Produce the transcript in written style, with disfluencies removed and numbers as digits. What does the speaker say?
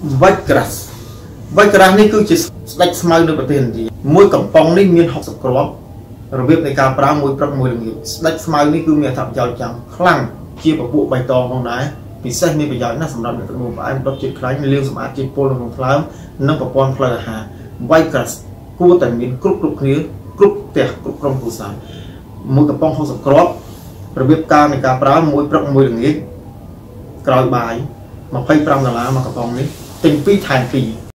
Wheatgrass Wheatgrass នេះគឺជាស្ដេចស្មៅនៅប្រទេសឥណ្ឌាមួយកំប៉ុងនេះមាន60គ្រាប់របៀបនៃការប្រើមួយព្រឹកមួយល្ងាចស្ដេចស្មៅនេះគឺមានអត្ថប្រយោជន៍យ៉ាងខ្លាំងជាពពួកបៃតងផងដែរពិសេសមានប្រយោជន៍ណាស់សម្រាប់អ្នកទទួលផ្អែមដុតជាតិខ្លាញ់លាងសម្អាតជាតិពុលក្នុងថ្លើមនិងប្រព័ន្ធផ្លូវអាហារ Wheatgrass គួរតែមានគ្រប់គ្នាគ្រប់ផ្ទះគ្រប់ក្រុមគ្រួសារមួយកំប៉ុង60គ្រាប់របៀបការនៃការប្រើមួយព្រឹកមួយល្ងាចក្រោយបាយ$25មួយកំប៉ុងនេះទិញ2ថែម2